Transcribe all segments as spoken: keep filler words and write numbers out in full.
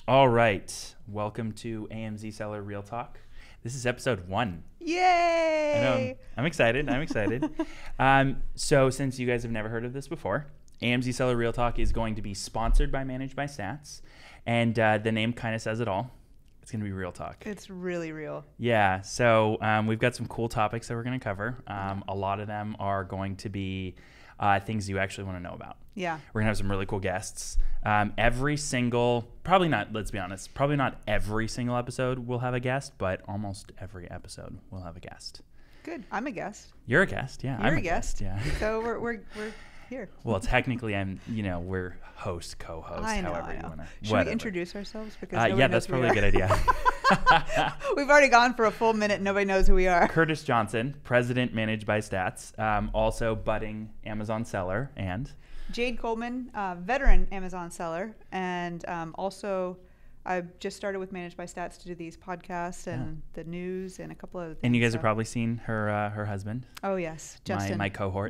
All right. Welcome to A M Z Seller Real Talk. This is episode one. Yay! I know. I'm excited. I'm excited. um, so since you guys have never heard of this before, A M Z Seller Real Talk is going to be sponsored by ManageByStats. And uh, the name kind of says it all. It's going to be real talk. It's really real. Yeah. So um, we've got some cool topics that we're going to cover. Um, a lot of them are going to be uh, things you actually want to know about. Yeah. We're going to have some really cool guests. Um, every single, probably not, let's be honest, probably not every single episode will have a guest, but almost every episode will have a guest. Good. I'm a guest. You're a guest, yeah. You're I'm a guest. Yeah. So we're we're we're here. Well, technically, I'm. You know, we're host, co-host, I know. however I know. you want to. Should whatever. we introduce ourselves? Because Uh, nobody yeah, knows that's who probably we a good idea. are. We've already gone for a full minute. Nobody knows who we are. Curtis Johnson, President, ManageByStats, um, also budding Amazon seller, and Jade Coleman, uh, veteran Amazon seller, and um, also I just started with ManageByStats to do these podcasts and Yeah. the news and a couple other things. and you guys so. have probably seen her uh, her husband, Oh yes, my Justin. my cohort.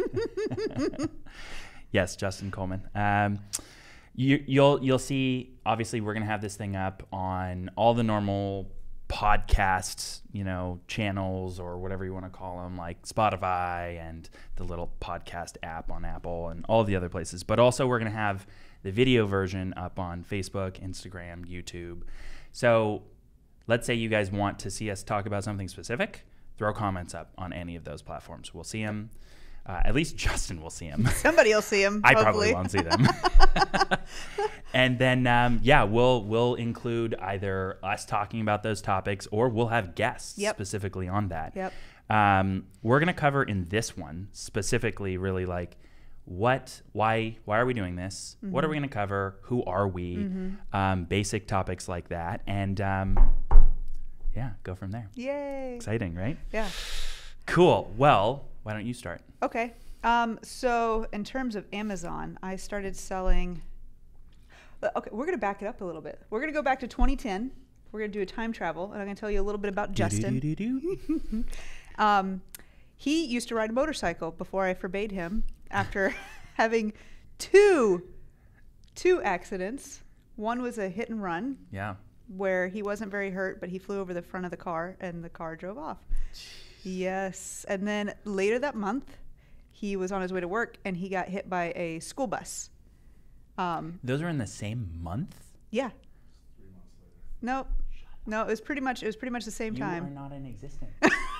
Yes, Justin Coleman. Um, you, you'll you'll see. Obviously, we're gonna have this thing up on all the normal podcast, you know, channels or whatever you want to call them, like Spotify and the little podcast app on Apple and all the other places. But also, we're gonna have the video version up on Facebook, Instagram, YouTube. So, let's say you guys want to see us talk about something specific. Throw comments up on any of those platforms. We'll see them. Uh, at least Justin will see them. Somebody will see him. I hopefully. probably won't see them. And then, um, yeah, we'll we'll include either us talking about those topics or we'll have guests Yep. specifically on that. Yep. Um, we're going to cover in this one specifically really like what, why, why are we doing this? Mm-hmm. What are we going to cover? Who are we? Mm-hmm. Um, basic topics like that. And um, yeah, go from there. Yay! Exciting, right? Yeah. Cool. Well, why don't you start? Okay. Um, so in terms of Amazon, I started selling. uh, Okay, we're going to back it up a little bit. We're going to go back to twenty ten. We're going to do a time travel, and I'm going to tell you a little bit about Justin. Do-do-do-do-do. Um, he used to ride a motorcycle before I forbade him after having two, two accidents. One was a hit and run Yeah. where he wasn't very hurt, but he flew over the front of the car, and the car drove off. Yes. And then later that month, he was on his way to work and he got hit by a school bus. Um, Those are in the same month? yeah. No, no, it was pretty much, it was pretty much the same You are time. not in existence.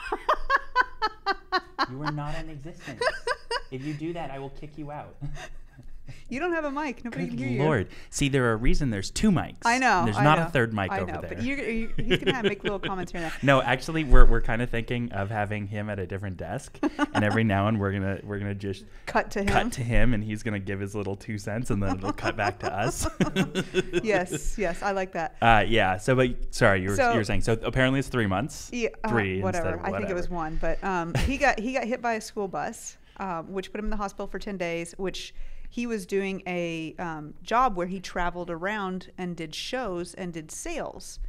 You are not in existence. If you do that, I will kick you out. You don't have a mic. Nobody Good can hear Lord. See, there are a reason there's two mics. you. I know. There's I not know, a third mic I over know, there. But you, you, you can have, make little comments here and there. No, actually, we're we're kind of thinking of having him at a different desk, and every now and we're gonna we're gonna just Cut to him. cut to him, and he's gonna give his little two cents, and then it'll cut back to us. Yes, yes, I like that. Uh, yeah. So, but sorry, you were So- you were saying. So apparently, it's three months. Yeah, uh, Three whatever. instead of I think it was whatever. one, but um, he got he got hit by a school bus, um, which put him in the hospital for ten days. Which he was doing a um, job where he traveled around and did shows and did sales.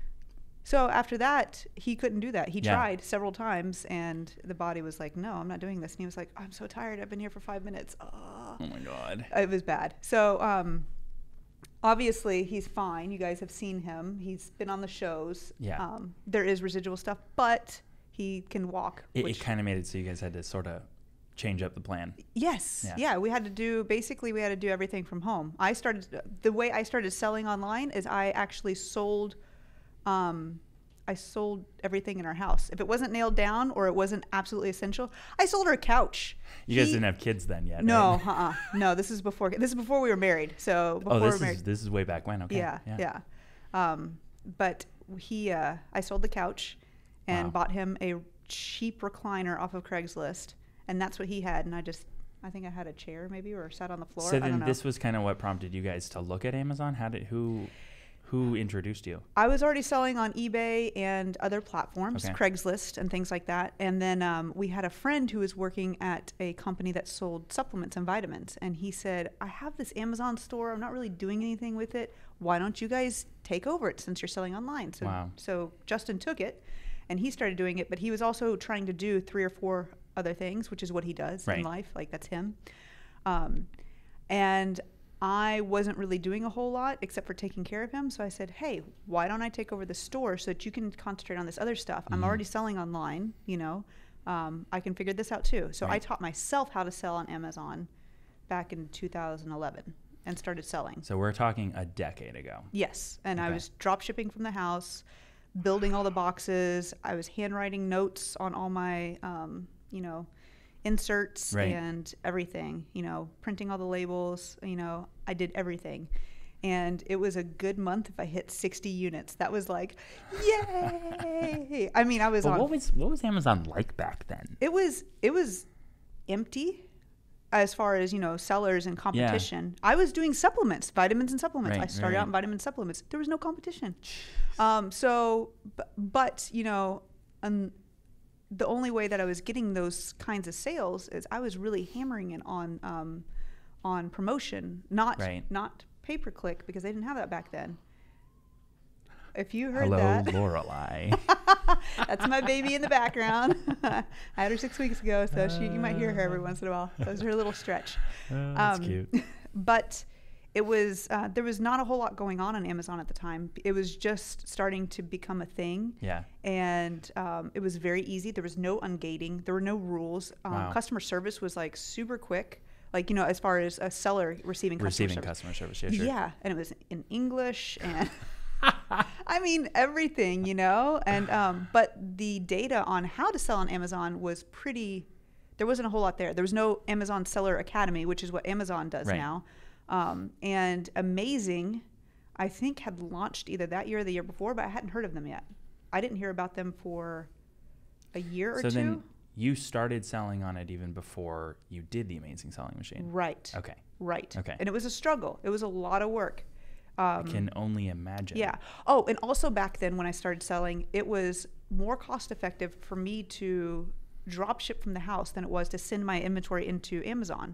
So after that, he couldn't do that. He Yeah. tried several times, and the body was like, "No, I'm not doing this." And he was like, "I'm so tired. I've been here for five minutes." Oh. Oh my God. It was bad. So um, obviously he's fine. You guys have seen him. He's been on the shows. Yeah. Um, there is residual stuff, but he can walk. It, which, it kind of made it so you guys had to sort of change up the plan. yes. Yeah. Yeah. We had to do, basically we had to do everything from home. I started, the way I started selling online is I actually sold, um, I sold everything in our house. If it wasn't nailed down or it wasn't absolutely essential, I sold her a couch. You guys He- didn't have kids then yet, No, right? uh-uh. No, this is before, this is before we were married. So before Oh, we this were married. is this is way back when. Okay. Yeah, yeah. Um, but he, uh, I sold the couch and Wow. bought him a cheap recliner off of Craigslist, and that's what he had. And I just, I think I had a chair maybe or sat on the floor. So I don't then know. this was kind of what prompted you guys to look at Amazon. How did who who introduced you? I was already selling on eBay and other platforms, Okay. Craigslist and things like that. And then um, we had a friend who was working at a company that sold supplements and vitamins. And he said, I have this Amazon store. I'm not really doing anything with it. Why don't you guys take over it since you're selling online? So, Wow. so Justin took it and he started doing it. But he was also trying to do three or four other things, which is what he does Right. in life. Like that's him. Um, and I wasn't really doing a whole lot except for taking care of him. So I said, hey, why don't I take over the store so that you can concentrate on this other stuff? Mm-hmm. I'm already selling online, you know. Um, I can figure this out too. So right. I taught myself how to sell on Amazon back in two thousand eleven and started selling. So we're talking a decade ago. Yes. And okay. I was drop shipping from the house, building all the boxes. I was handwriting notes on all my, um, you know, inserts right. and everything, you know, printing all the labels, you know, I did everything. And it was a good month if I hit sixty units. That was like, yay! I mean, I was but on. What was what was Amazon like back then? It was it was empty as far as, you know, sellers and competition. Yeah. I was doing supplements, vitamins and supplements. Right, I started right. out in vitamin supplements. There was no competition. Um, so, but, but, you know, um, the only way that I was getting those kinds of sales is I was really hammering it on um, on promotion, not right. not pay per click, because they didn't have that back then. If you heard Hello, that, Lorelei. That's my baby in the background. I had her six weeks ago, so she you might hear her every once in a while. That was her little stretch. Oh, that's um, cute. But it was uh, there was not a whole lot going on on Amazon at the time. It was just starting to become a thing. Yeah. And um, it was very easy. There was no ungating. There were no rules. Um, Wow. Customer service was like super quick. Like, you know, as far as a seller receiving customer Receiving service. customer service, yeah, sure. Yeah, and it was in English and I mean everything, you know. And um, but the data on how to sell on Amazon was pretty. There wasn't a whole lot there. There was no Amazon Seller Academy, which is what Amazon does right. now. Um, and Amazing, I think, had launched either that year or the year before, but I hadn't heard of them yet. I didn't hear about them for a year or so two. So then you started selling on it even before you did the Amazing Selling Machine. Right. Okay. Right. Okay. And it was a struggle. It was a lot of work. Um, I can only imagine. Yeah. Oh, and also back then when I started selling, it was more cost effective for me to drop ship from the house than it was to send my inventory into Amazon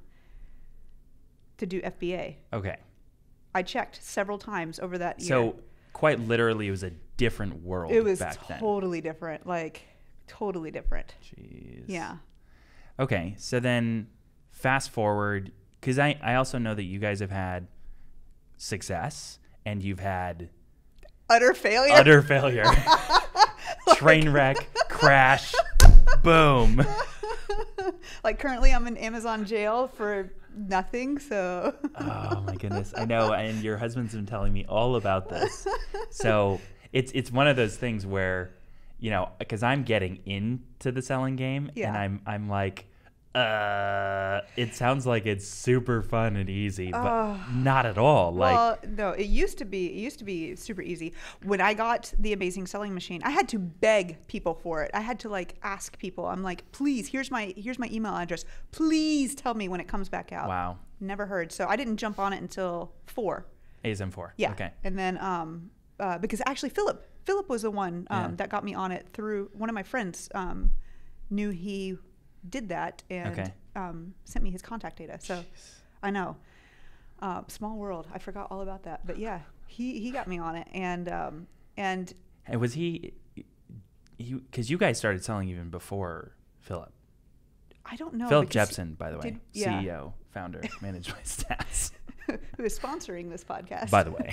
to do F B A. Okay. I checked several times over that year. So quite literally, it was a different world it was back then. totally different. Like, totally different. Jeez. Yeah. Okay. So then fast forward, because I, I also know that you guys have had success and you've had utter failure. Utter failure. Train wreck, crash, boom. Like currently I'm in Amazon jail for nothing, so. Oh my goodness. I know, and your husband's been telling me all about this. So it's it's one of those things where, you know, because I'm getting into the selling game yeah. and I'm I'm like, uh, it sounds like it's super fun and easy, but uh, not at all. Like, well, no, it used to be. It used to be super easy. When I got the Amazing Selling Machine, I had to beg people for it. I had to like ask people. I'm like, please, here's my here's my email address. Please tell me when it comes back out. Wow. Never heard. So I didn't jump on it until four. A S M four. Yeah. Okay. And then um, uh, because actually Philip Philip was the one um, yeah. that got me on it through one of my friends. Um, knew he did that and okay. um, sent me his contact data. So Jeez. I know. Uh, small world. I forgot all about that. But yeah, he, he got me on it. And um, and and was he, because you guys started selling even before Philip. I don't know. Philip Jepson, by the way, did, yeah. C E O, founder, ManageByStats. Who is sponsoring this podcast. By the way.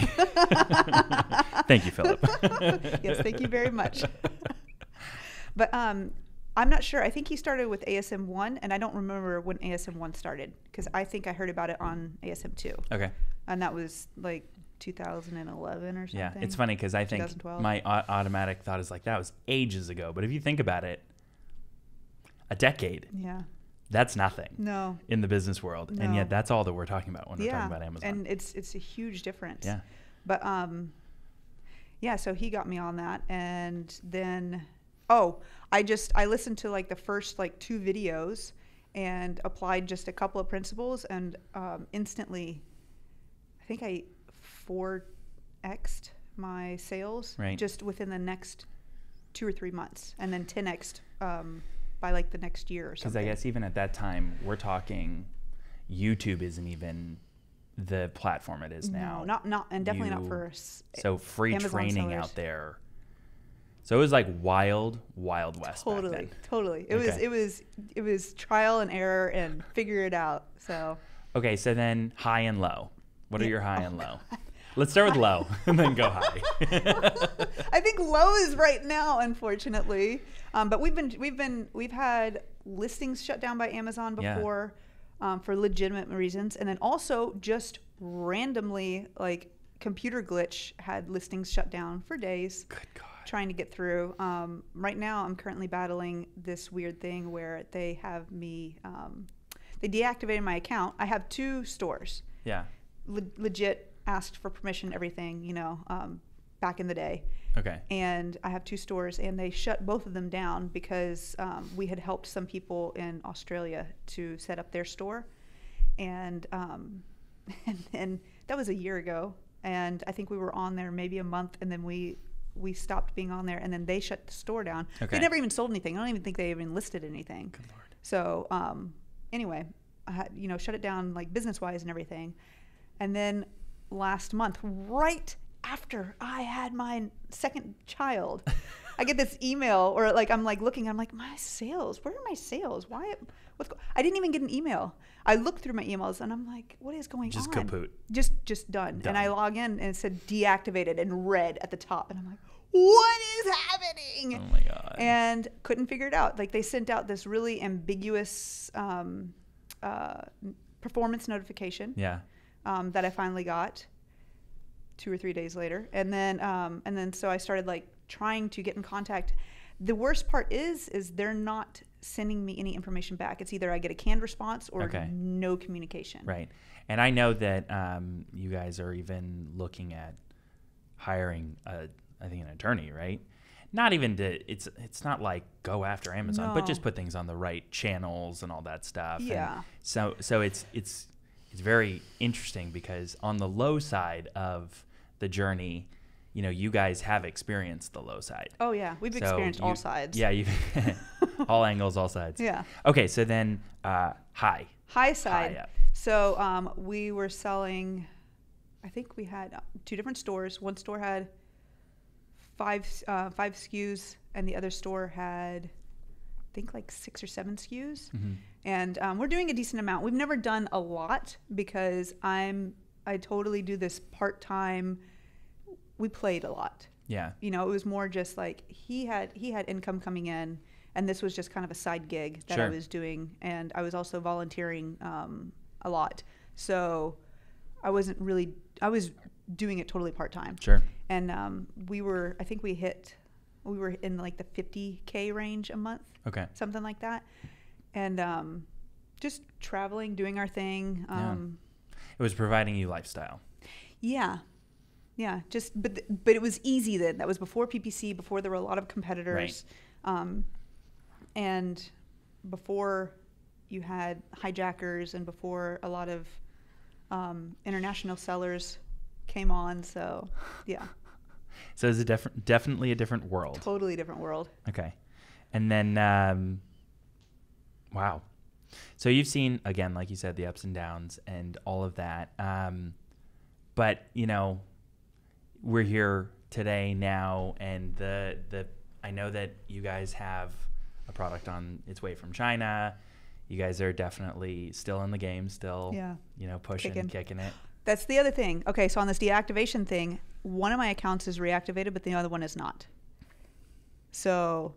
Thank you, Philip. Yes, thank you very much. But um, I'm not sure. I think he started with A S M one, and I don't remember when A S M one started because I think I heard about it on A S M two. Okay. And that was like two thousand eleven or something. Yeah, it's funny because I think my a- automatic thought is like, that was ages ago. But if you think about it, a decade. Yeah. That's nothing. No. In the business world. No. And yet that's all that we're talking about when yeah. we're talking about Amazon. And it's it's a huge difference. Yeah. But um, yeah, so he got me on that. And then, oh, I just, I listened to like the first like two videos and applied just a couple of principles and um, instantly, I think I four X'd my sales right. just within the next two or three months. And then ten X'd um, by like the next year or something. Because I guess even at that time, we're talking YouTube isn't even the platform it is now. No, not, not, and definitely you, not for s- So free Amazon training sellers. out there. So it was like wild, wild west Totally, back then. totally. It Okay. was, it was, it was trial and error and figure it out. So. Okay, so then high and low. What are Yeah. your high Oh, and low? Let's start with low and then go high. I think low is right now, unfortunately. Um, but we've been we've been we've had listings shut down by Amazon Yeah. before um, for legitimate reasons, and then also just randomly, like computer glitch, had listings shut down for days. Good God. Trying to get through. Um, right now, I'm currently battling this weird thing where they have me. Um, they deactivated my account. I have two stores. Yeah. Le- legit asked for permission, everything, you know, um, back in the day. Okay. And I have two stores, and they shut both of them down because um, we had helped some people in Australia to set up their store. And, um, and, and that was a year ago. And I think we were on there maybe a month, and then we we stopped being on there, and then they shut the store down. Okay. They never even sold anything. I don't even think they even listed anything. Good Lord. So um, anyway, I had, you know, shut it down like business-wise and everything. And then last month, right after I had my second child, I get this email, or like I'm like looking, I'm like, my sales, where are my sales? Why? What's go-? I didn't even get an email. I looked through my emails and I'm like, what is going Just on? kaput. Just just done. Done. And I log in and it said deactivated in red at the top, and I'm like, what is happening? Oh my God. And couldn't figure it out. Like they sent out this really ambiguous um, uh, performance notification. Yeah. Um, that I finally got two or three days later, and then um, and then so I started like trying to get in contact. The worst part is is they're not sending me any information back. It's either I get a canned response or Okay. no communication. Right. And I know that um, you guys are even looking at hiring, a, I think, an attorney, right? Not even to, it's it's not like go after Amazon, but No. just put things on the right channels and all that stuff. And Yeah. so so it's it's it's very interesting because on the low side of the journey, you know, you guys have experienced the low side. Oh yeah, we've So experienced you- all sides. Yeah, you all angles, all sides. Yeah. Okay, so then uh, high. High side. High up. So um, we were selling, I think we had two different stores. One store had five uh, five S K Us, and the other store had, I think, like six or seven S K Us. Mm-hmm. And um, we're doing a decent amount. We've never done a lot because I'm I totally do this part time. We played a lot. Yeah. You know, it was more just like he had he had income coming in, and this was just kind of a side gig that I Sure. was doing, and I was also volunteering um, a lot. So I wasn't really I was doing it totally part time. Sure. And um, we were I think we hit we were in like the fifty K range a month, Okay. something like that, and um, just traveling, doing our thing. Um, It was providing you lifestyle. Yeah. Yeah. Just, but, th- but it was easy then. That was before P P C, before there were a lot of competitors. Um, and before you had hijackers and before a lot of um, international sellers came on. So, yeah. So it's a different, definitely a different world. Totally different world. Okay. And then, um, wow. So you've seen, again, like you said, the ups and downs and all of that. Um, but, you know, we're here today now, and the the I know that you guys have a product on its way from China. You guys are definitely still in the game, still, Yeah. you know, pushing, Kicking. kicking it. That's the other thing. Okay. So on this deactivation thing, one of my accounts is reactivated, but the other one is not. So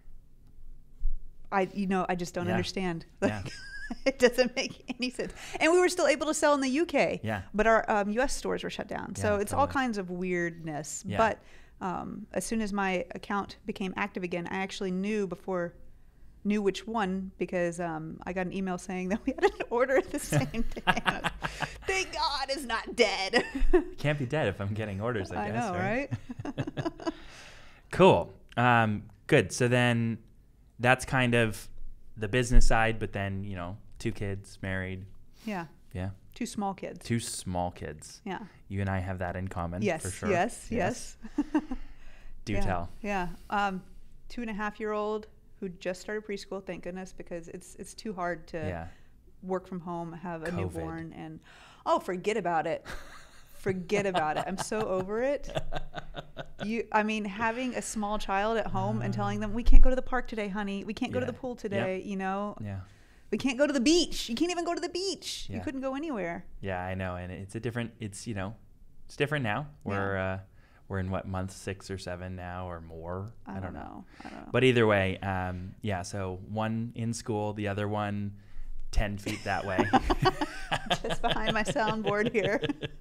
I, you know, I just don't Yeah. understand. Yeah. It doesn't make any sense. And we were still able to sell in the U K. Yeah. But our um, U S stores were shut down. So Yeah, it's all totally. kinds of weirdness. Yeah. But um, as soon as my account became active again, I actually knew before, knew which one, because um, I got an email saying that we had an order at the same day. And I was, thank God it's not dead. Can't be dead if I'm getting orders, I, I guess. know, right? Cool. Um, good. So then that's kind of the business side, but then, you know, two kids, married. Yeah. Yeah. Two small kids. Two small kids. Yeah. You and I have that in common. Yes. For sure. Yes. Yes. Do yeah, tell. Yeah. Um, two and a half year old who just started preschool, thank goodness, because it's it's too hard to Yeah. work from home, have a COVID. newborn, and oh, forget about it. Forget about it. I'm so over it. You, I mean, having a small child at home and telling them we can't go to the park today, honey. We can't go to Yeah. the pool today. You know, Yeah. We can't go to the beach. You can't even go to the beach. Yeah. You couldn't go anywhere. Yeah, I know. And it's a different, it's, you know, it's different now. We're, Yeah. uh, we're in what, month six or seven now or more? I, don't, know. I don't know. But either way, um, yeah, so one in school, the other one ten feet that way. Just behind my soundboard here.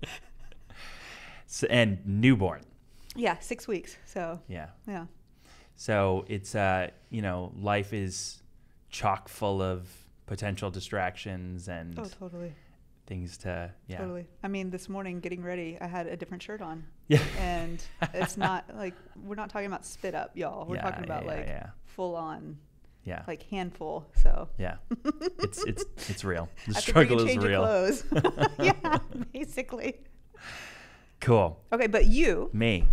So, and newborn. Yeah, six weeks. So, Yeah. yeah. So it's, uh, you know, life is chock full of potential distractions and Oh, totally. things to, yeah. Totally. I mean, this morning getting ready, I had a different shirt on. Yeah. And it's not like, we're not talking about spit up, y'all. We're Yeah, talking about yeah, yeah, like yeah. full on, Yeah. like handful. So, Yeah. It's, it's, it's real. The after bring a struggle is change of real. clothes. Yeah, basically. Cool. Okay, but you. Me.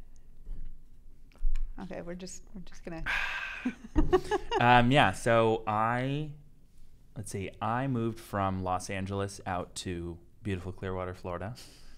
Okay, we're just we're just gonna. um, yeah. So I, let's see. I moved from Los Angeles out to beautiful Clearwater, Florida,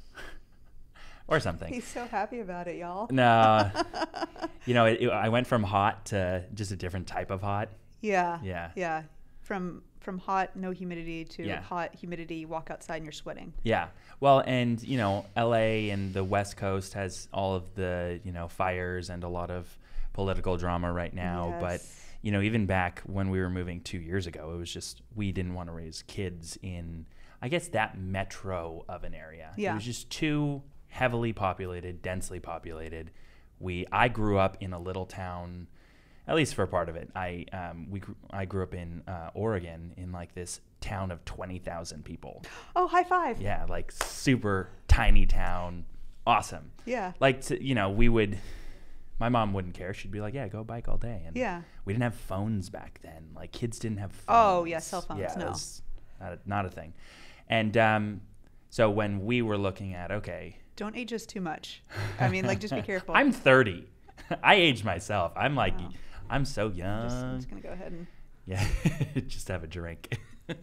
or something. He's so happy about it, y'all. No, you know, it, it, I went from hot to just a different type of hot. Yeah. Yeah. Yeah. From from hot, no humidity to Yeah. hot, humidity, walk outside and you're sweating. Yeah. Well, and you know, L A and the West Coast has all of the, you know, fires and a lot of political drama right now. But, Yes. you know, even back when we were moving two years ago, it was just, we didn't want to raise kids in, I guess, that metro of an area. Yeah. It was just too heavily populated, densely populated. We, I grew up in a little town, at least for part of it. I, um, we, gr- I grew up in uh, Oregon in like this town of twenty thousand people. Oh, high five. Yeah, like super tiny town. Awesome. Yeah. Like, to, you know, we would, my mom wouldn't care. She'd be like, yeah, go bike all day. And Yeah. we didn't have phones back then. Like, kids didn't have phones. Oh, yeah, cell phones, Yeah, it no. was not a, not a thing. And um, so when we were looking at, okay. Don't age us too much. I mean, like, just be careful. I'm thirty. I aged myself. I'm like, Wow. I'm so I'm young. just, I'm just gonna go ahead and. Yeah, just have a drink.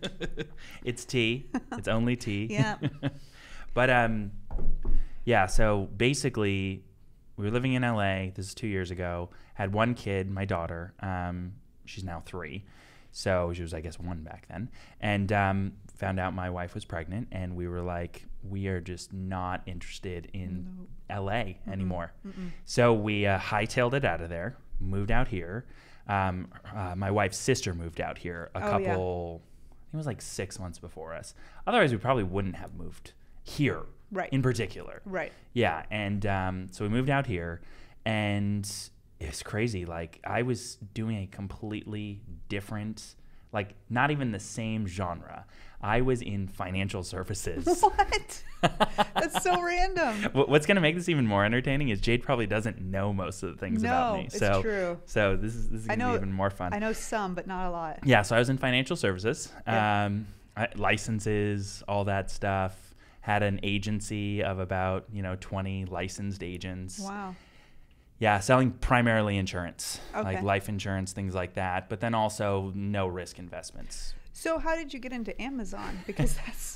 It's tea. It's only tea. Yeah. But um, yeah. So basically, we were living in L A. This is two years ago. Had one kid, my daughter. Um, she's now three, so she was, I guess, one back then. And um, found out my wife was pregnant, and we were like, we are just not interested in Nope. L A anymore. Mm-mm. So we uh, hightailed it out of there, moved out here. Um, uh, my wife's sister moved out here a Oh, yeah. couple, I think it was like six months before us. Otherwise, we probably wouldn't have moved here Right. in particular. Right. Yeah. And um, so we moved out here, and it's crazy. Like, I was doing a completely different, like, not even the same genre. I was in financial services. What? That's so random. What- What's going to make this even more entertaining is Jade probably doesn't know most of the things about No, me. it's So, true. so this is this is I going to be know- even more fun. I know some, but not a lot. Yeah, so I was in financial services, Yeah. um, I, licenses, all that stuff. Had an agency of about, you know, twenty licensed agents. Wow. Yeah, selling primarily insurance, Okay. like life insurance, things like that. But then also no risk investments. So how did you get into Amazon? Because that's,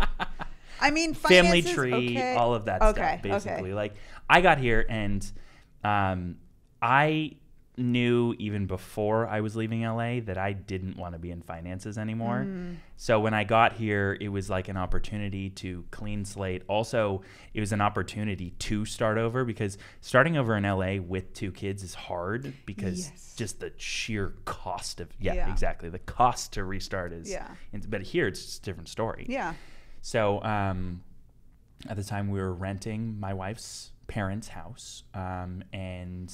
I mean, Family finances, tree, okay. all of that Okay, stuff, okay. basically. Like, I got here and um, I knew even before I was leaving L A that I didn't want to be in finances anymore. Mm. So when I got here, it was like an opportunity to clean slate. Also, it was an opportunity to start over, because starting over in L A with two kids is hard, because Yes. just the sheer cost of, yeah, Yeah. exactly. The cost to restart is, Yeah. but here it's just a different story. Yeah. So um, at the time we were renting my wife's parents' house, um, and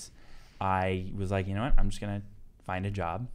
I was like, you know what, I'm just gonna find a job.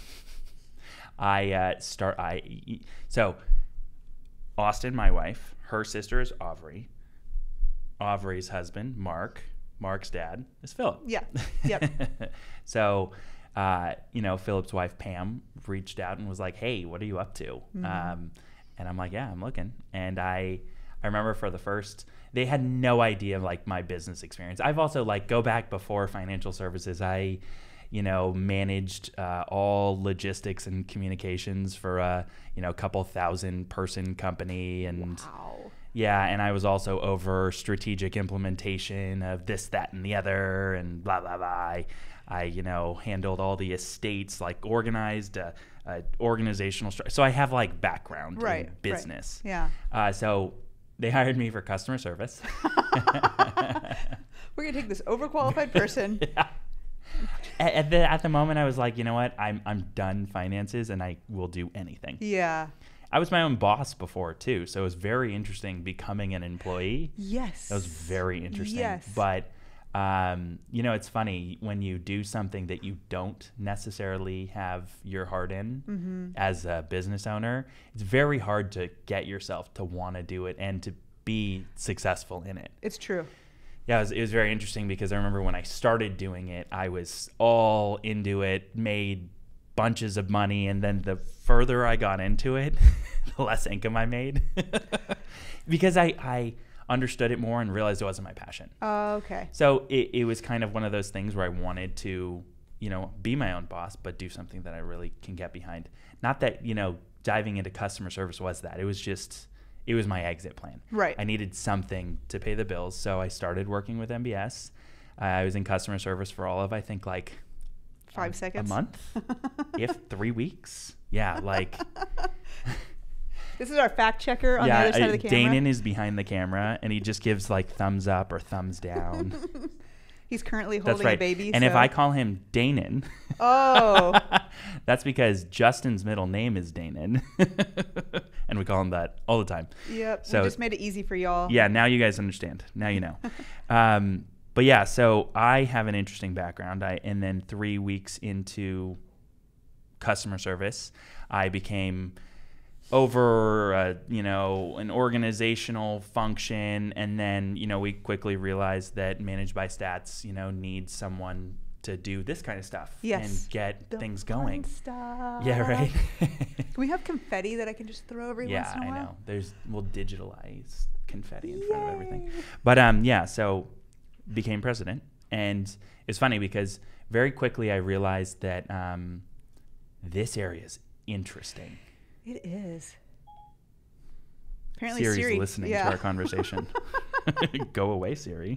I uh, start. I so Austin, my wife, her sister is Aubrey. Aubrey's husband, Mark. Mark's dad is Philip. Yeah. Yep. So, uh, you know, Philip's wife Pam reached out and was like, "Hey, what are you up to?" Mhm. Um, and I'm like, "Yeah, I'm looking." And I, I remember for the first, they had no idea of like my business experience. I've also like go back before financial services. I, you know, managed uh, all logistics and communications for a, you know, couple thousand person company, and Wow. Yeah, and I was also over strategic implementation of this, that, and the other, and blah, blah, blah. I, I you know, handled all the estates, like organized uh, uh, organizational structure. So I have, like, background right, in business. Right. Yeah. Uh, so they hired me for customer service. We're going to take this overqualified person. Yeah. At, at, the, at the moment, I was like, you know what? I'm, I'm done finances, and I will do anything. Yeah. I was my own boss before too, so it was very interesting becoming an employee. Yes. That was very interesting. Yes. But, um, you know, it's funny when you do something that you don't necessarily have your heart in mm-hmm. as a business owner, it's very hard to get yourself to want to do it and to be successful in it. It's true. Yeah, it was, it was very interesting because I remember when I started doing it, I was all into it, made bunches of money, and then the further I got into it, the less income I made because I, I understood it more and realized it wasn't my passion. Oh, okay. So it, it was kind of one of those things where I wanted to, you know, be my own boss, but do something that I really can get behind. Not that, you know, diving into customer service was that. It was just, it was my exit plan. Right. I needed something to pay the bills. So I started working with M B S. Uh, I was in customer service for all of, I think, like, Five a, seconds? A month? If three weeks? Yeah, like. This is our fact checker on yeah, the other side I, of the camera. Danon is behind the camera, and he just gives like thumbs up or thumbs down. He's currently holding That's right. a baby. And so. if I call him Danon, oh, that's because Justin's middle name is Danon, and we call him that all the time. Yep. So we just made it easy for y'all. Yeah, now you guys understand. Now you know. um, But yeah, so I have an interesting background. I and then three weeks into customer service, I became over, uh, you know, an organizational function, and then you know we quickly realized that ManageByStats, you know, needs someone to do this kind of stuff Yes. and get The things fun going. Stuff. Yeah, right. Can we have confetti that I can just throw every yeah, once in a I while? know. There's we'll digitalize confetti in Yay. front of everything. But um, yeah, so. Became president, and it's funny because very quickly I realized that um, this area is interesting. It is. Apparently, Siri's Siri, listening yeah. to our conversation. Go away, Siri.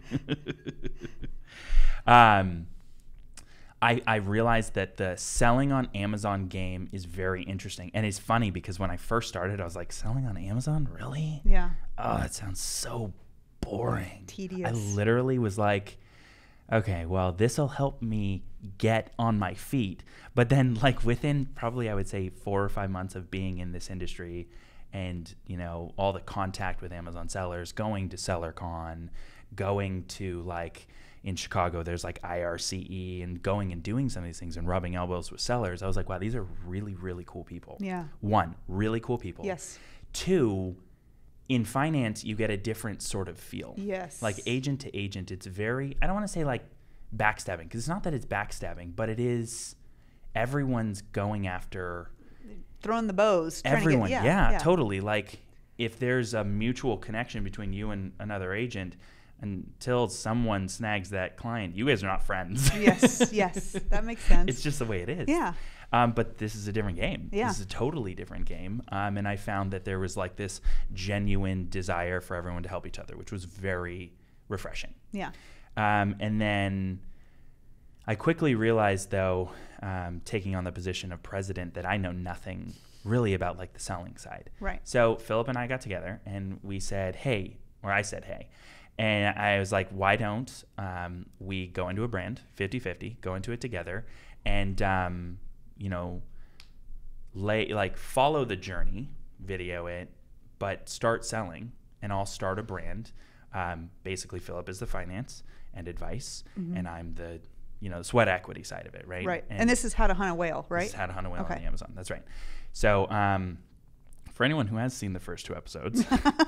um, I I realized that the selling on Amazon game is very interesting, and it's funny because when I first started, I was like, selling on Amazon, really? Yeah. Oh, that sounds so boring. Tedious. I literally was like, okay, well, this will help me get on my feet. But then, like, within probably, I would say, four or five months of being in this industry and, you know, all the contact with Amazon sellers, going to SellerCon, going to, like, in Chicago, there's, like, I R C E, and going and doing some of these things and rubbing elbows with sellers, I was like, wow, these are really, really cool people. Yeah. One, really cool people. Yes. Two, in finance, you get a different sort of feel. Yes. Like agent to agent, it's very, I don't want to say like backstabbing, because it's not that it's backstabbing, but it is, everyone's going after. Throwing the bows. trying to get- Everyone, yeah, yeah, yeah, totally. Like if there's a mutual connection between you and another agent, until someone snags that client, you guys are not friends. Yes, yes. That makes sense. It's just the way it is. Yeah. Um, but this is a different game. Yeah. This is a totally different game. Um, and I found that there was like this genuine desire for everyone to help each other, which was very refreshing. Yeah. Um, and then I quickly realized, though, um, taking on the position of president, that I know nothing really about like the selling side. Right. So Philip and I got together and we said, hey, or I said, hey. And I was like, why don't um, we go into a brand, fifty-fifty, go into it together, and um, you know, lay like follow the journey, video it, but start selling, and I'll start a brand. Um, basically, Philip is the finance and advice, mm-hmm. and I'm the you know the sweat equity side of it, right? Right. And, and this is how to hunt a whale, right? This is how to hunt a whale okay. on the Amazon. That's right. So, um, for anyone who has seen the first two episodes,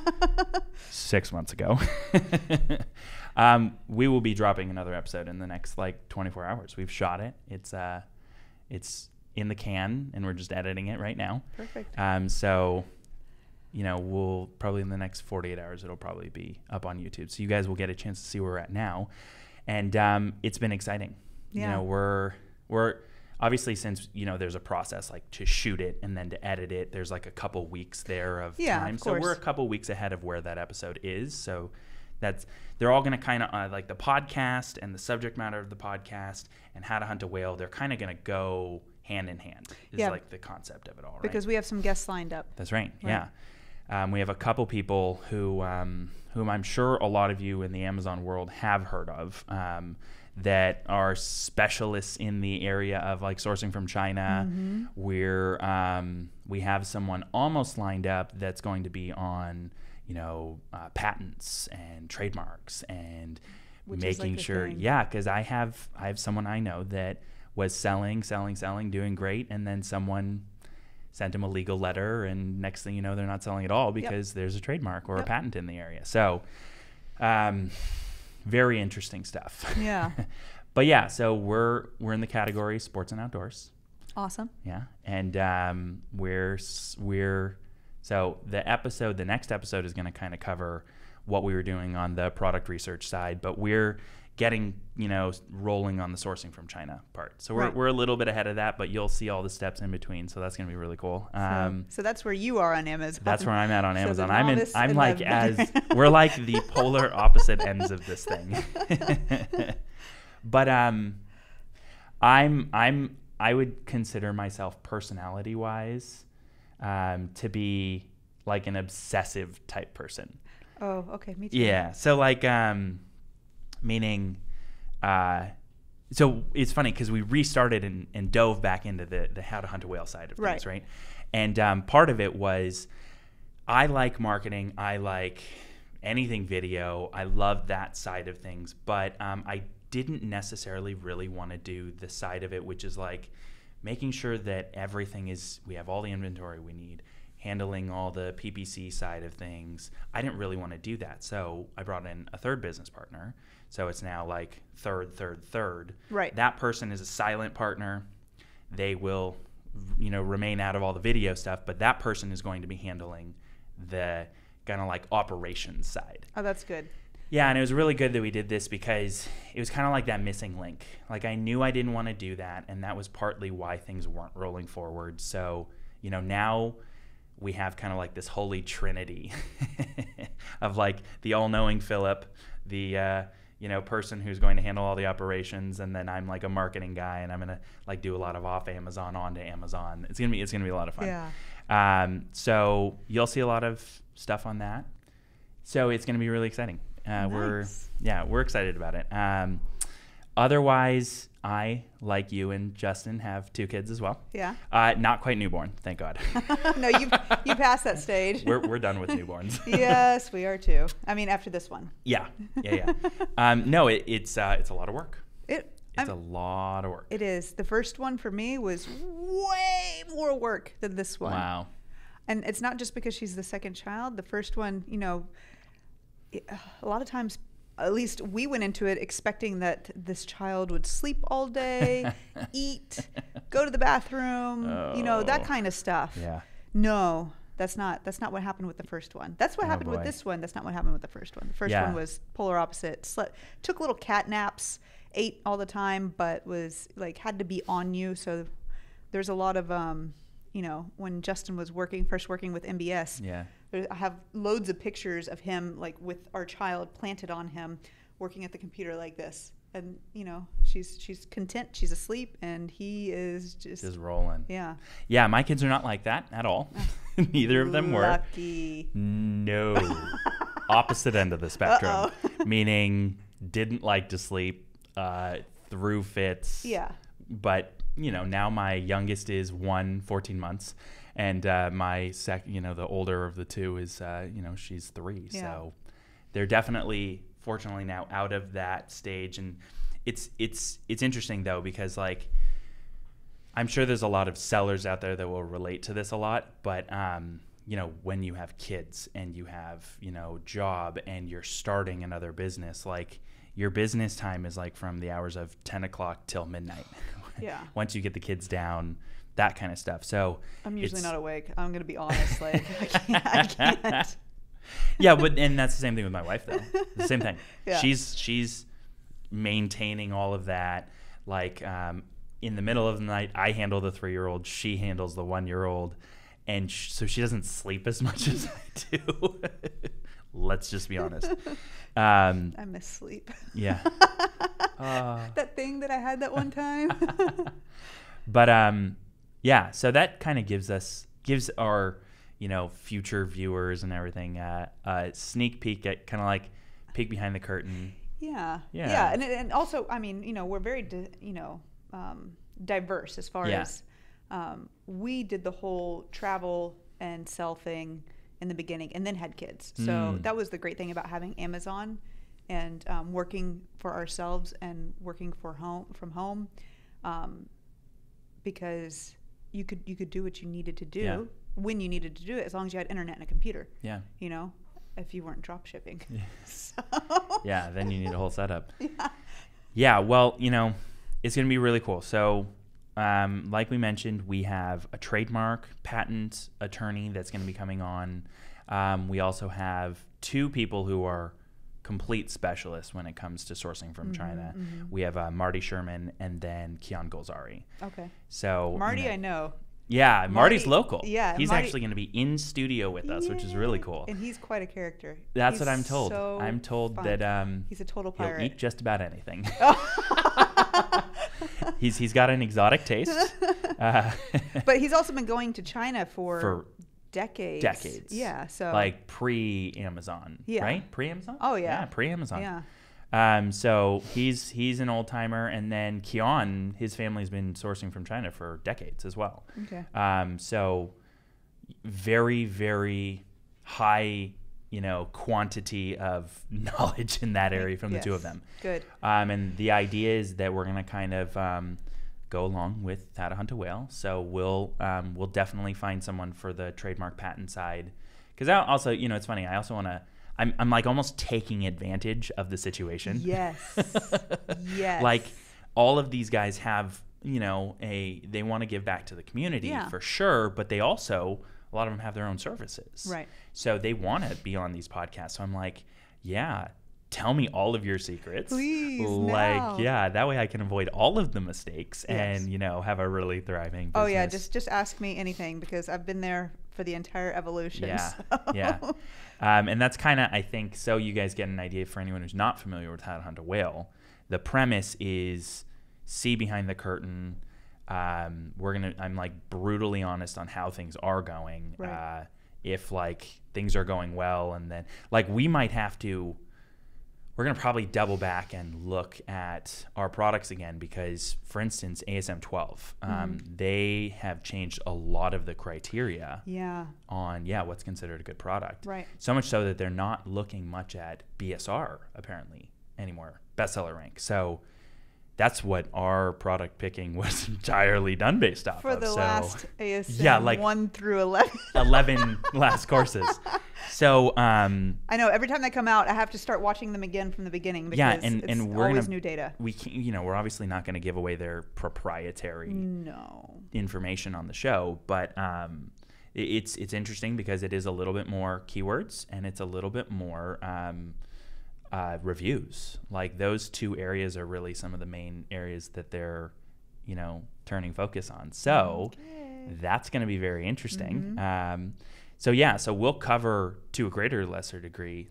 six months ago, um, we will be dropping another episode in the next like twenty-four hours. We've shot it. It's uh, it's in the can, and we're just editing it right now. Perfect. Um, so, you know, we'll probably in the next forty-eight hours, it'll probably be up on YouTube. So you guys will get a chance to see where we're at now. And um, it's been exciting. Yeah. You know, we're, we're, obviously, since, you know, there's a process like to shoot it and then to edit it, there's like a couple weeks there of Yeah, time. of So we're course. a couple weeks ahead of where that episode is. So that's, they're all going to kind of, uh, like the podcast and the subject matter of the podcast and How to Hunt a Whale, they're kind of going to go hand in hand is Yeah. like the concept of it all, right? Because we have some guests lined up. That's right. Right. Yeah. Um, we have a couple people who, um, whom I'm sure a lot of you in the Amazon world have heard of, um, that are specialists in the area of like sourcing from China. Mm-hmm. We're, um, we have someone almost lined up that's going to be on, you know, uh, patents and trademarks and Which is, making like, the sure, thing. yeah, because I have, I have someone I know that was selling, selling, selling, doing great, and then someone sent him a legal letter, and next thing you know, they're not selling at all because yep. there's a trademark or yep. a patent in the area. So, um, very interesting stuff. Yeah. But yeah, so we're we're in the category sports and outdoors. Awesome. Yeah, and um, we're we're so the episode, the next episode is going to kind of cover what we were doing on the product research side, but we're getting, you know, rolling on the sourcing from China part. So we're Right. we're a little bit ahead of that, but you'll see all the steps in between. So that's going to be really cool. Um, so, so that's where you are on Amazon. That's where I'm at on So Amazon. the I'm in. novice I'm and like the as veteran. we're like the polar opposite ends of this thing. But um, I'm I'm I would consider myself personality wise um, to be like an obsessive type person. Oh, okay. Me too. Yeah. So like um, meaning. Uh, so it's funny because we restarted and, and dove back into the, the how to hunt a whale side of things, Right. right? And um, part of it was I like marketing. I like anything video. I love that side of things. But um, I didn't necessarily really want to do the side of it, which is like making sure that everything is, we have all the inventory we need, handling all the P P C side of things. I didn't really want to do that. So I brought in a third business partner. So it's now like third, third, third. Right. That person is a silent partner. They will, you know, remain out of all the video stuff, but that person is going to be handling the kind of like operations side. Oh, that's good. Yeah, and it was really good that we did this because it was kind of like that missing link. Like I knew I didn't want to do that, and that was partly why things weren't rolling forward. So, you know, now we have kind of like this holy trinity of like the all-knowing Philip, the uh, you know, person who's going to handle all the operations, and then I'm like a marketing guy, and I'm gonna like do a lot of off Amazon onto Amazon. It's gonna be it's gonna be a lot of fun. Yeah. Um, so you'll see a lot of stuff on that. So it's gonna be really exciting. Uh, Nice. We're yeah we're excited about it. Um, otherwise, I, like you and Justin, have two kids as well. Yeah. Uh, not quite newborn, thank God. No, you you passed that stage. we're we're done with newborns. Yes, we are too. I mean, after this one. Yeah, yeah, yeah. um, no, it, it's uh, it's a lot of work. It It's I'm, a lot of work. it is. The first one for me was way more work than this one. Wow. And it's not just because she's the second child. The first one, you know, it, a lot of times, at least we went into it expecting that this child would sleep all day, eat, go to the bathroom, you know, that Oh. kind of stuff. Yeah. No, that's not that's not what happened with the first one. That's what Oh, happened with boy. this one. That's not what happened with the first one. The first Yeah. one was polar opposite. Slept, took little cat naps, ate all the time, but was like had to be on you. So there's a lot of um, you know, when Justin was working first working with M B S. Yeah. There, I have loads of pictures of him like with our child planted on him, working at the computer like this. And you know, she's she's content. She's asleep, and he is just, Just rolling. yeah. Yeah, my kids are not like that at all. Neither of them were. Lucky. No. Opposite end of the spectrum. Uh-oh. Meaning didn't like to sleep, uh, threw fits. Yeah. But, you know, now my youngest is one, fourteen months. And uh, my second, you know, the older of the two is, uh, you know, she's three. Yeah. So they're definitely, fortunately now out of that stage. And it's, it's, it's interesting though, because like, I'm sure there's a lot of sellers out there that will relate to this a lot, but um, you know, when you have kids and you have, you know, job and you're starting another business, like your business time is like from the hours of ten o'clock till midnight. Yeah. Once you get the kids down, that kind of stuff. So I'm usually it's- not awake. I'm gonna be honest. Like I can't. I can't. Yeah, but and that's the same thing with my wife though. The same thing. Yeah. She's she's maintaining all of that. Like um, in the middle of the night, I handle the three-year-old. She handles the one-year-old. And sh- so she doesn't sleep as much as I do. Let's just be honest. Um, I miss sleep. Yeah. Uh, that thing that I had that one time. but um, yeah, so that kind of gives us, gives our, you know, future viewers and everything uh, a sneak peek at kind of like peek behind the curtain. Yeah. Yeah. Yeah. And, and also, I mean, you know, we're very, di- you know, um, diverse as far Yeah. as um, we did the whole travel and sell thing in the beginning and then had kids. So Mm. that was the great thing about having Amazon and um, working for ourselves and working for home from home, um, because you could you could do what you needed to do Yeah. when you needed to do it, as long as you had internet and a computer. Yeah. You know, if you weren't drop shipping. Yeah. So. Yeah, then you need a whole setup. Yeah. Yeah, well, you know, it's going to be really cool. So, um, like we mentioned, we have a trademark patent attorney that's going to be coming on. Um, we also have two people who are complete specialists when it comes to sourcing from Mm-hmm, China. mm-hmm. We have uh, Marty Sherman and then Kian Golzari. Okay. So Marty, you know, I know. Yeah, Marty's Marty- local. yeah, He's Marty- actually going to be in studio with us, which is really Yay. cool. And he's quite a character. That's He's what I'm told. so I'm told fun. that um, he's a total he'll pirate. eat just about anything. he's he's got an exotic taste. Uh, But he's also been going to China for, For decades. decades. Yeah. So like pre-Amazon, Yeah. right? Pre-Amazon? Oh, yeah. Yeah, pre-Amazon. yeah. Um, so he's he's an old timer, and then Kian, his family's been sourcing from China for decades as well. Okay. Um, so very very high, you know, quantity of knowledge in that area from the two of Yes. them. Good. Um, and the idea is that we're gonna kind of um, go along with How to Hunt a Whale. So we'll um, we'll definitely find someone for the trademark patent side, because I also, you know, it's funny. I also want to. I'm I'm like almost taking advantage of the situation. Yes. Yes. Like all of these guys have, you know, a they want to give back to the community Yeah. for sure, but they also, a lot of them have their own services. Right. So they want to be on these podcasts. So I'm like, yeah, tell me all of your secrets. Please, Like, now. yeah, that way I can avoid all of the mistakes Yes. and, you know, have a really thriving business. Oh yeah, just just ask me anything because I've been there for the entire evolution. Yeah, so. yeah. Um, and that's kind of, I think, so you guys get an idea for anyone who's not familiar with How to Hunt a Whale. The premise is see behind the curtain. Um, we're going to, I'm like brutally honest on how things are going. Right. Uh, if like things are going well, and then like we might have to, we're going to probably double back and look at our products again because, for instance, A S M twelve, um, Mm-hmm. they have changed a lot of the criteria Yeah. on, yeah, what's considered a good product. Right. So much so that they're not looking much at B S R, apparently, anymore, bestseller rank. So that's what our product picking was entirely done based off For of. the so last A S M yeah, like one through eleven. eleven last courses. So um, I know every time they come out, I have to start watching them again from the beginning because yeah, and, it's and we're always gonna, new data. we can, you know, we're obviously not going to give away their proprietary No. information on the show, but um, it, it's it's interesting because it is a little bit more keywords and it's a little bit more um, uh, reviews. Like those two areas are really some of the main areas that they're, you know, turning focus on. So Okay. that's going to be very interesting. Mhm. Um, so yeah, so we'll cover to a greater or lesser degree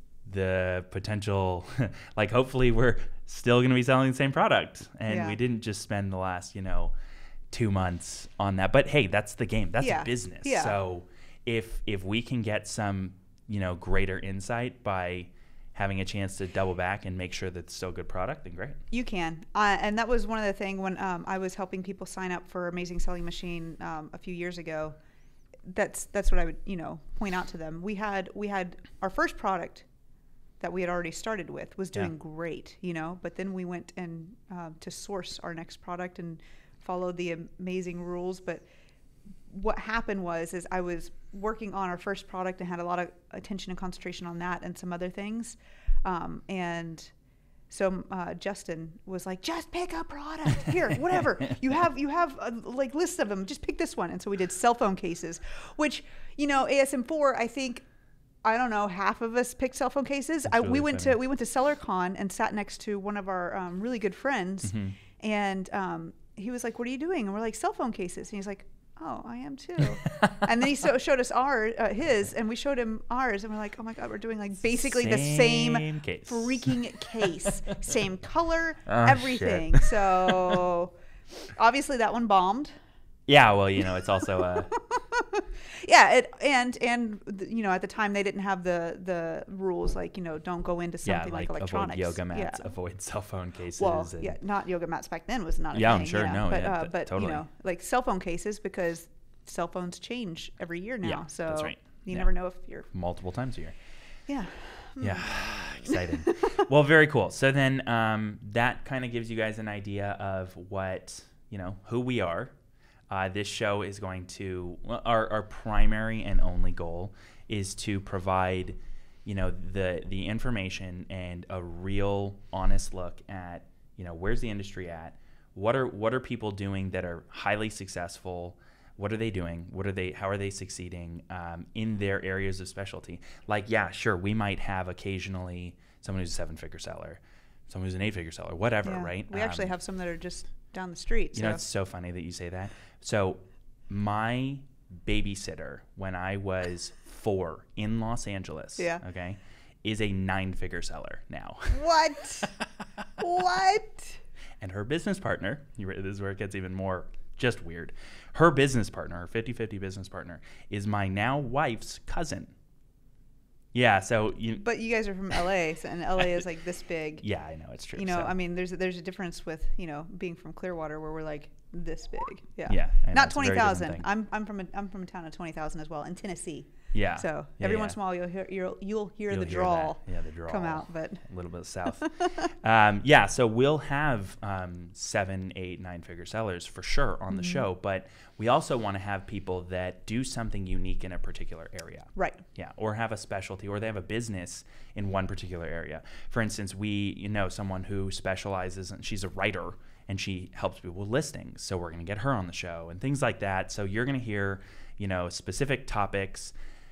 the potential, like hopefully we're still going to be selling the same product and Yeah. we didn't just spend the last, you know, two months on that. But hey, that's the game. That's Yeah. a business. Yeah. So if if we can get some, you know, greater insight by having a chance to double back and make sure that it's still a good product, then great. You can. Uh, and that was one of the things when um, I was helping people sign up for Amazing Selling Machine um, a few years ago. That's that's what I would, you know, point out to them. We had we had our first product that we had already started with was doing Yeah. great, you know, but then we went and uh, to source our next product and followed the amazing rules. But what happened was is I was working on our first product and had a lot of attention and concentration on that and some other things. Um, and so uh, Justin was like, just pick a product here, whatever you have. You have a, like lists of them. Just pick this one. And so we did cell phone cases, which, you know, A S M four, I think, I don't know, half of us picked cell phone cases. That's I, really we went funny. to we went to SellerCon and sat next to one of our um, really good friends, Mhm. and um, he was like, "What are you doing?" And we're like, "Cell phone cases." And he's like, "Oh, I am too." And then he so, showed us our uh, his, and we showed him ours, and we're like, "Oh my god, we're doing like basically Same the same case. freaking case, same color, Oh, everything." shit. So obviously that one bombed. Yeah, well, you know, it's also a Yeah, it and and you know, at the time they didn't have the the rules like, you know, don't go into yeah, something like like, electronics. avoid yoga mats, Yeah. avoid cell phone cases. Well, and, yeah, not yoga mats back then was not a Yeah, I'm thing. sure, no, but, yeah, uh, t- but totally. you know, like cell phone cases because cell phones change every year now. Yeah, so that's right. you Yeah. never know if you're multiple times a year. yeah. Yeah, exciting. Well, very cool. So then um, that kind of gives you guys an idea of what, you know, who we are. Uh, this show is going to, well, our, our primary and only goal is to provide, you know, the the information and a real honest look at, you know, where's the industry at? What are what are people doing that are highly successful? What are they doing? What are they? How are they succeeding um, in their areas of specialty? Like, yeah, sure, we might have occasionally someone who's a seven-figure seller, someone who's an eight-figure seller, whatever, Yeah. right? We actually Um, have some that are just down the street. You so. know, it's so funny that you say that. So my babysitter when I was four in Los Angeles, Yeah. okay, is a nine-figure seller now. What? What? And her business partner, you re- this is where it gets even more just weird. Her business partner, her fifty-fifty business partner, is my now wife's cousin. Yeah, so you. But you guys are from L A, so, and L A is like this big. Yeah, I know it's true. You know, so. I mean, there's a, there's a difference with, you know, being from Clearwater where we're like this big. Yeah. Yeah, I know, Not it's a very twenty thousand. different thing. I'm I'm from a I'm from a town of twenty thousand as well in Tennessee. Yeah. So yeah, every yeah. once in a while you'll hear you'll you'll hear You'll the hear drawl. that. Yeah, the drawl come out, but a little bit south. um, yeah, so we'll have um, seven, eight, nine figure sellers for sure on the Mm-hmm. show, but we also want to have people that do something unique in a particular area. right. Yeah, or have a specialty, or they have a business in one particular area. For instance, we you know someone who specializes, and she's a writer, and she helps people with listings. So we're going to get her on the show and things like that. So you're going to hear, you know, specific topics,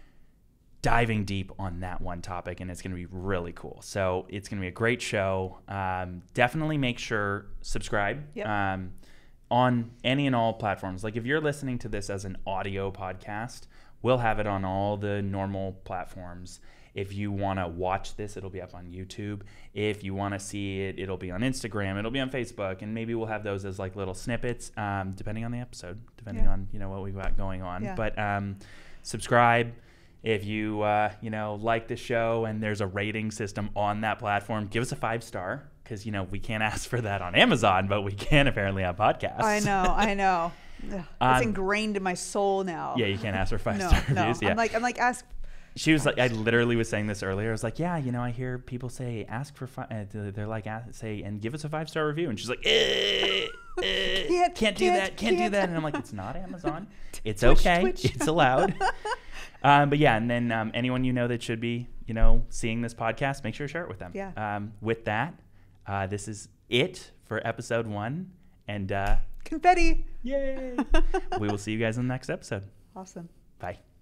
diving deep on that one topic, and it's going to be really cool. So it's going to be a great show. Um, definitely make sure subscribe. Yep. Um, on any and all platforms. Like if you're listening to this as an audio podcast, we'll have it on all the normal platforms. If you want to watch this, it'll be up on YouTube. If you want to see it, it'll be on Instagram. It'll be on Facebook, and maybe we'll have those as like little snippets, um, depending on the episode, depending Yeah. on you know what we've got going on. Yeah. But um, subscribe. If you uh, you know like the show and there's a rating system on that platform, give us a five star. Because, you know, we can't ask for that on Amazon, but we can apparently on podcasts. I know, I know. Ugh, it's Um, ingrained in my soul now. Yeah, you can't ask for five No, star no. reviews. Yeah. I'm like, I'm like, ask. She was like, I literally was saying this earlier. I was like, yeah, you know, I hear people say, ask for five. Uh, they're like, ask, say, and give us a five star review. And she's like, eh, eh, Can't, can't do can't, that, can't, do can't. that. And I'm like, it's not Amazon. It's Twitch, okay. twitch. It's allowed. um, but yeah, and then um, anyone you know that should be, you know, seeing this podcast, make sure to share it with them. Yeah. Um, with that, uh, this is it for episode one. And uh, Confetti. yay. We will see you guys in the next episode. Awesome. Bye.